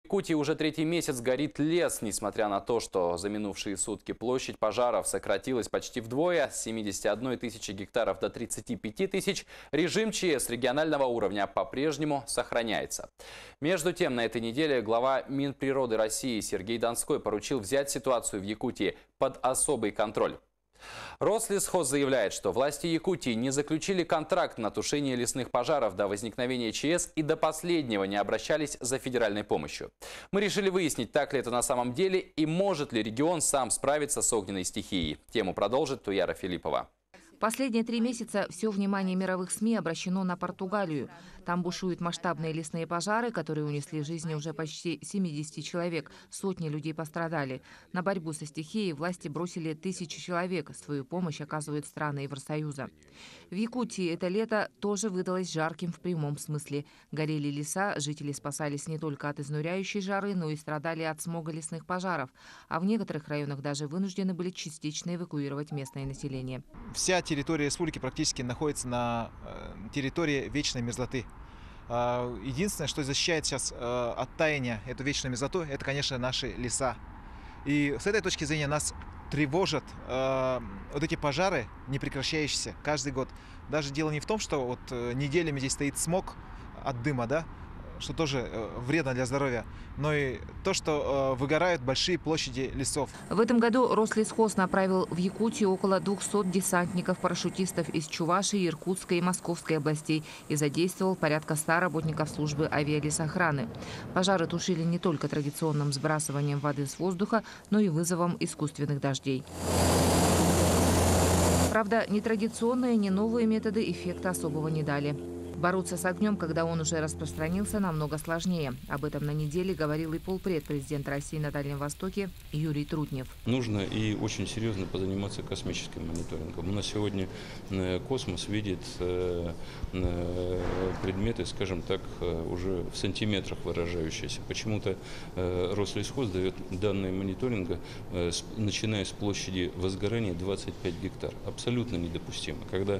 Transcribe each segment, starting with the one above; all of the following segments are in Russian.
В Якутии уже третий месяц горит лес, несмотря на то, что за минувшие сутки площадь пожаров сократилась почти вдвое, с 71 тысячи гектаров до 35 тысяч. Режим ЧС регионального уровня по-прежнему сохраняется. Между тем, на этой неделе глава Минприроды России Сергей Донской поручил взять ситуацию в Якутии под особый контроль. Рослесхоз заявляет, что власти Якутии не заключили контракт на тушение лесных пожаров до возникновения ЧС и до последнего не обращались за федеральной помощью. Мы решили выяснить, так ли это на самом деле и может ли регион сам справиться с огненной стихией. Тему продолжит Туяра Филиппова. Последние 3 месяца все внимание мировых СМИ обращено на Португалию. Там бушуют масштабные лесные пожары, которые унесли жизни уже почти 70 человек. Сотни людей пострадали. На борьбу со стихией власти бросили тысячи человек. Свою помощь оказывают страны Евросоюза. В Якутии это лето тоже выдалось жарким в прямом смысле. Горели леса, жители спасались не только от изнуряющей жары, но и страдали от смога лесных пожаров. А в некоторых районах даже вынуждены были частично эвакуировать местное население. Вся территория республики практически находится на территории вечной мерзлоты. Единственное, что защищает сейчас от таяния эту вечную мерзлоту, это, конечно, наши леса. И с этой точки зрения нас тревожат вот эти пожары, не прекращающиеся каждый год. Даже дело не в том, что вот неделями здесь стоит смог от дыма, да, что тоже вредно для здоровья, но и то, что выгорают большие площади лесов. В этом году Рослесхоз направил в Якутию около 200 десантников-парашютистов из Чувашии, Иркутской и Московской областей и задействовал порядка 100 работников службы авиалесохраны. Пожары тушили не только традиционным сбрасыванием воды с воздуха, но и вызовом искусственных дождей. Правда, ни традиционные, ни новые методы эффекта особого не дали. Бороться с огнем, когда он уже распространился, намного сложнее. Об этом на неделе говорил и полпред президента России на Дальнем Востоке Юрий Трутнев. Нужно и очень серьезно позаниматься космическим мониторингом. У нас сегодня космос видит предметы, скажем так, уже в сантиметрах выражающиеся. Почему-то Рослесхоз дает данные мониторинга, начиная с площади возгорания 25 гектар. Абсолютно недопустимо. Когда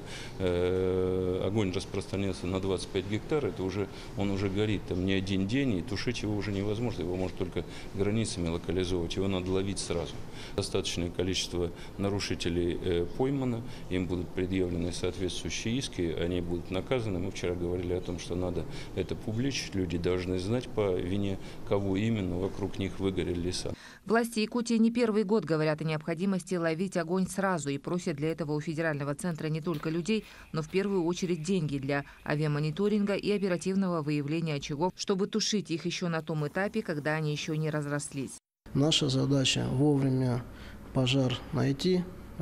огонь распространяется на 25 гектар, это уже, он уже горит там не один день, и тушить его уже невозможно, его можно только границами локализовывать, его надо ловить сразу. Достаточное количество нарушителей поймано, им будут предъявлены соответствующие иски, они будут наказаны. Мы вчера говорили о том, что надо это публичить, люди должны знать, по вине кого именно вокруг них выгорели леса. Власти Якутии не первый год говорят о необходимости ловить огонь сразу и просят для этого у федерального центра не только людей, но в первую очередь деньги для авиамониторинга и оперативного выявления очагов, чтобы тушить их еще на том этапе, когда они еще не разрослись. Наша задача вовремя пожар найти,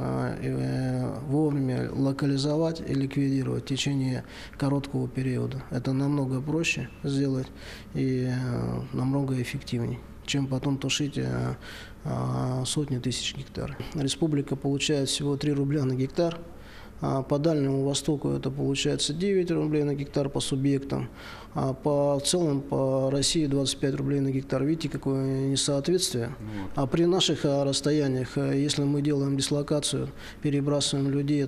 вовремя локализовать и ликвидировать в течение короткого периода. Это намного проще сделать и намного эффективнее, чем потом тушить сотни тысяч гектар. Республика получает всего 3 рубля на гектар. По Дальнему Востоку это получается 9 рублей на гектар по субъектам, а в целом по России 25 рублей на гектар. Видите, какое несоответствие? А при наших расстояниях, если мы делаем дислокацию, перебрасываем людей,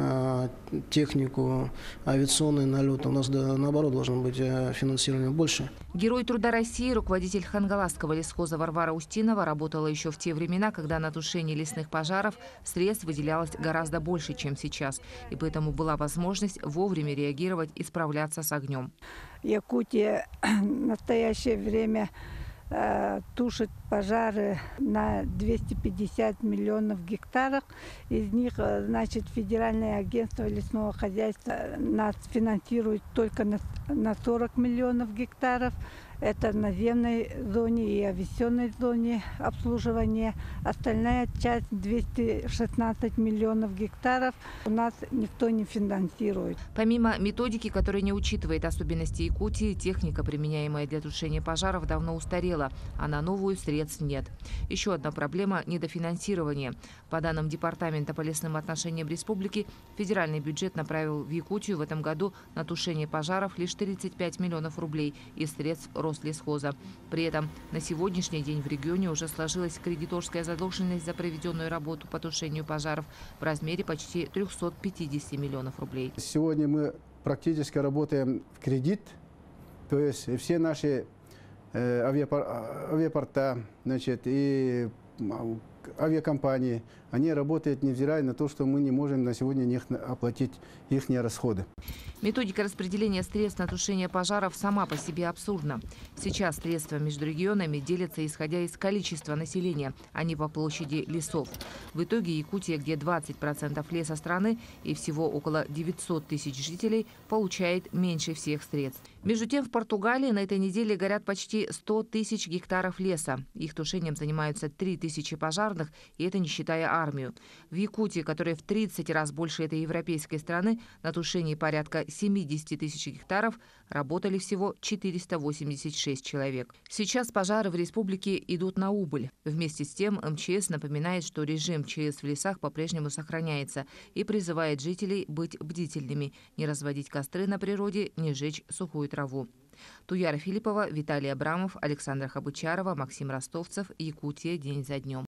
технику, авиационный налет, у нас наоборот должно быть финансирование больше. Герой труда России, руководитель Хангаласского лесхоза Варвара Устинова работала еще в те времена, когда на тушение лесных пожаров средств выделялось гораздо больше, чем сейчас. И поэтому была возможность вовремя реагировать и справляться с огнем. Якутия в настоящее время тушит пожары на 250 миллионов гектаров. Из них, значит, Федеральное агентство лесного хозяйства нас финансирует только на 40 миллионов гектаров. Это в наземной зоне и авиационной зоне обслуживания. Остальная часть, 216 миллионов гектаров, у нас никто не финансирует. Помимо методики, которая не учитывает особенности Якутии, техника, применяемая для тушения пожаров, давно устарела, а на новую средств нет. Еще одна проблема – недофинансирование. По данным Департамента по лесным отношениям республики, федеральный бюджет направил в Якутию в этом году на тушение пожаров лишь 35 миллионов рублей из средств Рослесхоза. При этом на сегодняшний день в регионе уже сложилась кредиторская задолженность за проведенную работу по тушению пожаров в размере почти 350 миллионов рублей. Сегодня мы практически работаем в кредит, то есть все наши авиапорта, значит, и авиакомпании, они работают, невзирая на то, что мы не можем на сегодня оплатить их расходы. Методика распределения средств на тушение пожаров сама по себе абсурдна. Сейчас средства между регионами делятся исходя из количества населения, а не по площади лесов. В итоге Якутия, где 20% леса страны и всего около 900 тысяч жителей, получает меньше всех средств. Между тем, в Португалии на этой неделе горят почти 100 тысяч гектаров леса. Их тушением занимаются 3000 пожарных, и это не считая армию. В Якутии, которая в 30 раз больше этой европейской страны, на тушении порядка 70 тысяч гектаров, работали всего 486 человек. Сейчас пожары в республике идут на убыль. Вместе с тем МЧС напоминает, что режим ЧС в лесах по-прежнему сохраняется и призывает жителей быть бдительными, не разводить костры на природе, не жечь сухую траву. Туяра Филиппова, Виталий Абрамов, Александра Хабычарова, Максим Ростовцев. Якутия. День за днем.